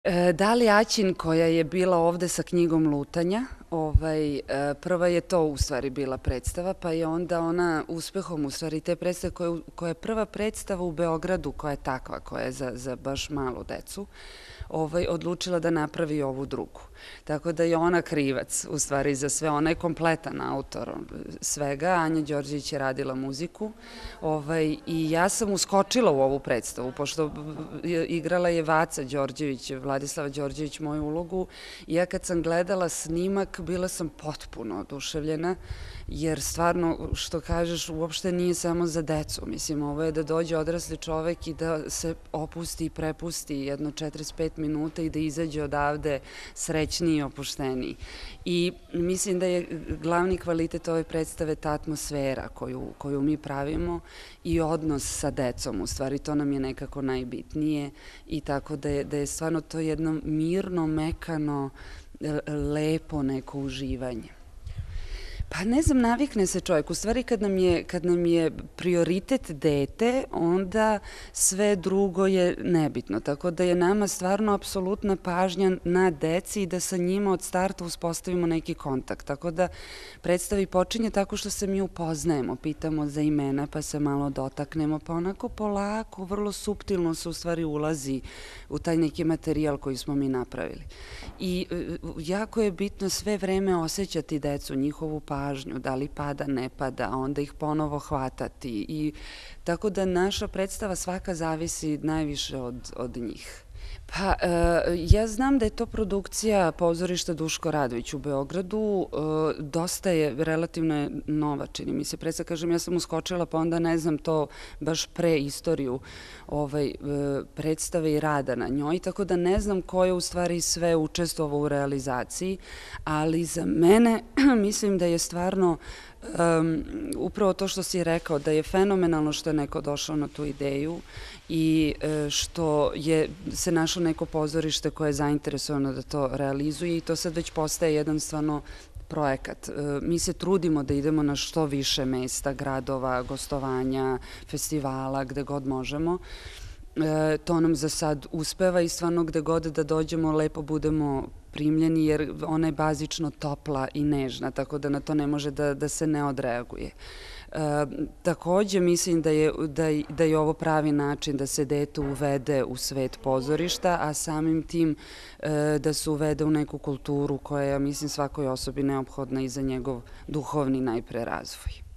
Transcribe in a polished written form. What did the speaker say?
Dali Aćin koja je bila ovde sa knjigom lutanja, prva je to u stvari bila predstava, pa je onda ona uspehom u stvari te predstave koja je prva predstava u Beogradu koja je takva, koja je za baš malu decu, odlučila da napravi ovu drugu. Tako da je ona krivac u stvari za sve, ona je kompletan autor svega, Anja Đorđević je radila muziku i ja sam uskočila u ovu predstavu, pošto igrala je Vaca Đorđević, Vladislava Đorđević moju ulogu i ja kad sam gledala snimak bila sam potpuno oduševljena, jer stvarno, što kažeš, uopšte nije samo za decu. Mislim, ovo je da dođe odrasli čovek i da se opusti i prepusti jedno 45 minuta i da izađe odavde srećniji i opušteniji. I mislim da je glavni kvalitet ove predstave ta atmosfera koju mi pravimo i odnos sa decom. U stvari, to nam je nekako najbitnije i tako da je stvarno to jedno mirno, mekano, lepo neko uživanje. Pa ne znam, navikne se čovjek. U stvari kad nam je prioritet dete, onda sve drugo je nebitno. Tako da je nama stvarno apsolutna pažnja na deci i da sa njima od starta uspostavimo neki kontakt. Tako da predstavi počinje tako što se mi upoznajemo, pitamo za imena pa se malo dotaknemo, pa onako polako, vrlo suptilno se u stvari ulazi u taj neki materijal koji smo mi napravili. I jako je bitno sve vreme osjećati decu, njihovu pažnju, da li pada, ne pada, a onda ih ponovo hvatati. I tako da naša predstava svaka zavisi najviše od njih. Pa, ja znam da je to produkcija pozorišta Duško Radović u Beogradu, dosta je, relativno je nova, čini mi se. Pre sad kažem, ja sam uskočila, pa onda ne znam to baš pre istoriju predstave i rada na njoj, tako da ne znam ko je u stvari sve učestvovao u realizaciji, ali za mene mislim da je stvarno upravo to što si rekao, da je fenomenalno što je neko došao na tu ideju i što se našlo neko pozorište koje je zainteresovano da to realizuje i to sad već postaje jedan stvarno projekat. Mi se trudimo da idemo na što više mesta, gradova, gostovanja, festivala, gde god možemo. To nam za sad uspeva i stvarno gde god da dođemo lepo budemo primljeni jer ona je bazično topla i nežna, tako da na to ne može da se ne odreaguje. Takođe mislim da je ovo pravi način da se dete uvede u svet pozorišta, a samim tim da se uvede u neku kulturu koja je, mislim, svakoj osobi neophodna i za njegov duhovni najpre razvoj.